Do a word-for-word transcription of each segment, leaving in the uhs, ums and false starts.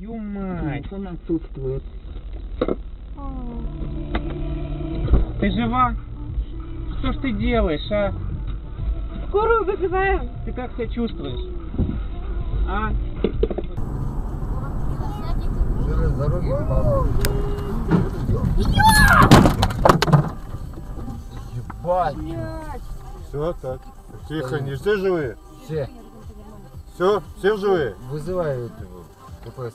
твою мать. Он отсутствует. Ты жива? Что ж ты делаешь, а? Скорую вызываем. Ты как себя чувствуешь? А? Через дороги упал. Ебать! Все, так. Тихо, не все живые? Все. Все, все живые? Вызывают ДПС.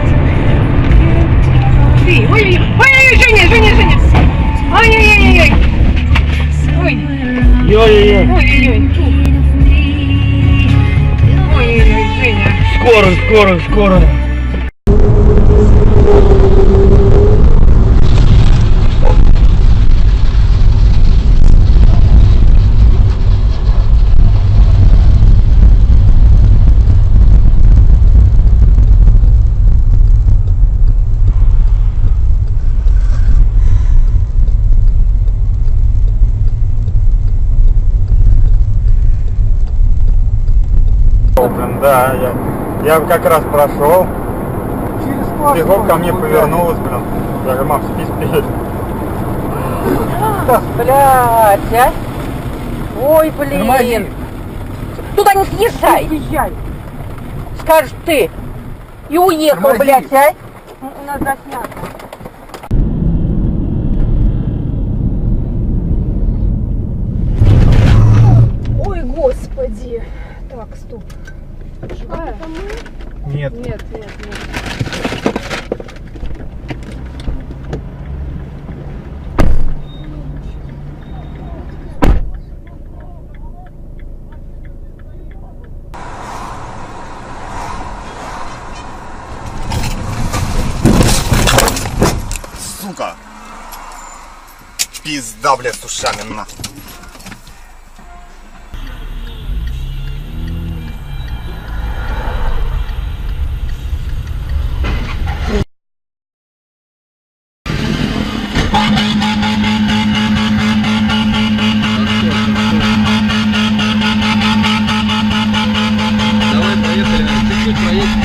Ой-ой-ой, ой-ой-ой, Женя, Женя, Женя. Ой-ой-ой-ой. Ой. Ой-ой-ой. Ой-ой-ой. Ой-ой-ой, Женя. Скоро, скоро, скоро. Да, я, я как раз прошел. Бегом ко мне повернулась, блин. Я говорю, мам, спи, спи. Блядь, а? Ой, блин. Нормально. Туда не съезжай. Уезжай. Скажешь ты. И уехал, Тормози. блядь, а? У нас заснято. Ой, господи. Так, стоп. Живая? Нет. Нет, нет, нет. Сука! Пизда, блядь, с ушами нахуй. Давай поехали, чуть-чуть проедем.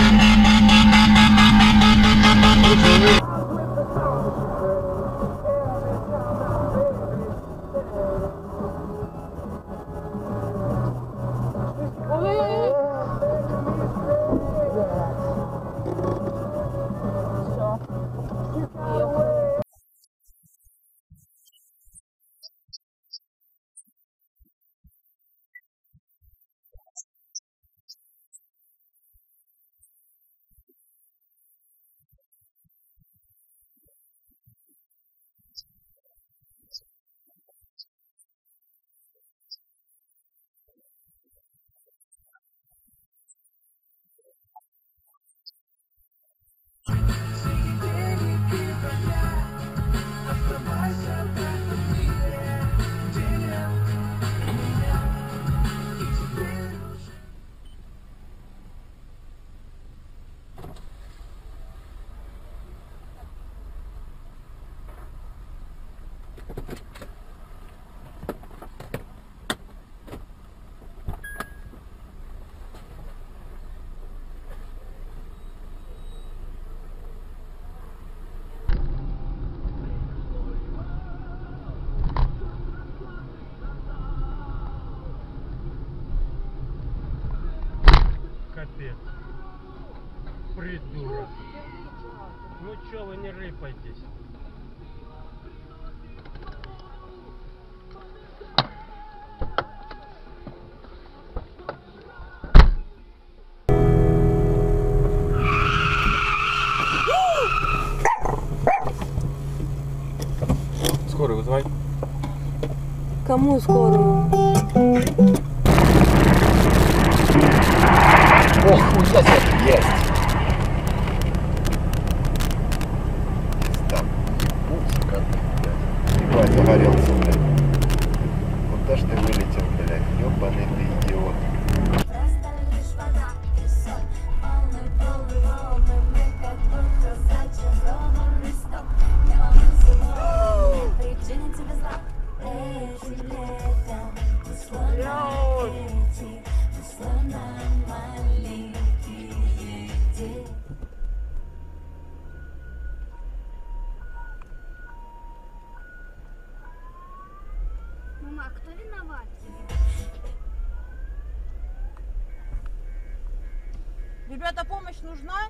Капец. Придурок. Ну чё вы не рыпайтесь? Скорый вызывай. Кому скорую? Ох, хуя себе. Есть. Пизда. Сука, блядь. Ебать, загорелся, блядь. Куда ж ты вылетел, блядь? Ёбаный ты идиот. А кто виноват? Ребята, помощь нужна?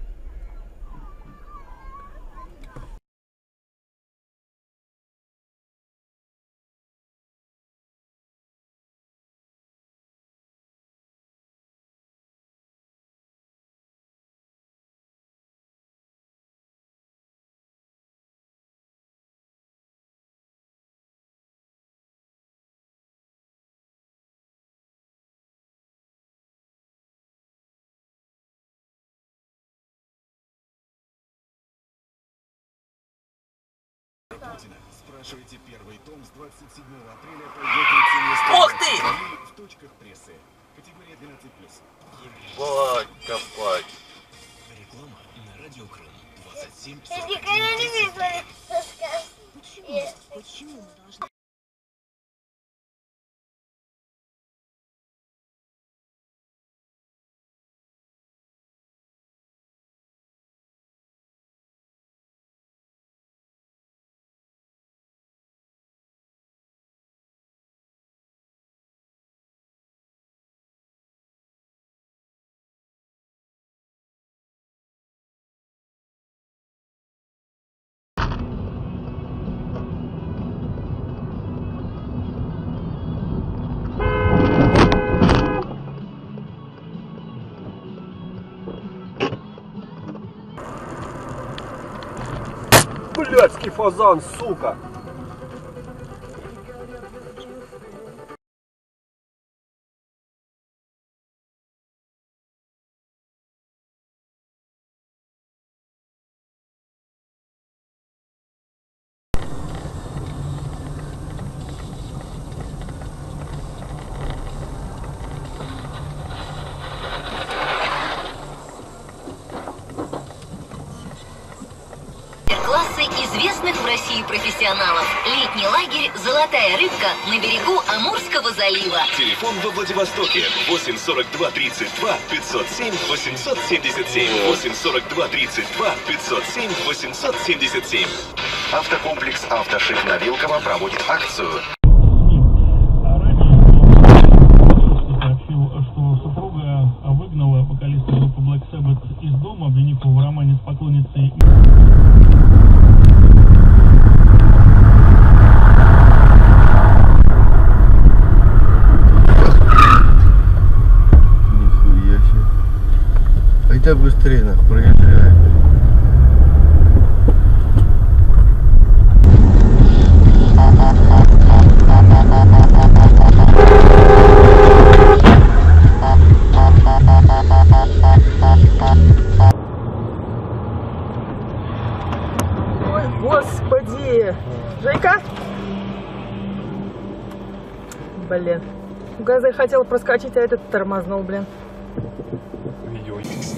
Спрашивайте, первый том с двадцать седьмого апреля пойдет лицеместно. Ух ты! В точках прессы. Категория двенадцать плюс. Ебать, копать. Реклама на Радио Крым. двадцать семь. Я никогда не видела рассказ. Почему? Почему мы должны? Блядский фазан, сука! Классы известных в России профессионалов. Летний лагерь «Золотая рыбка» на берегу Амурского залива. Телефон во Владивостоке восемь сорок два тридцать два пятьсот семь восемьсот семьдесят семь восемь сорок два тридцать два пятьсот семь восемьсот семьдесят семь. Автокомплекс «Автошик» на Вилково проводит акцию. Сообщил, что супруга выгнала вокалиста группы Black Sabbath из дома, обвинив его в романе с поклонницей. Нихуя себе. А это быстрее нахуй проезжает. Ой, господи! Жека? Блин. Газы хотел проскочить, а этот тормознул, блин. Видео.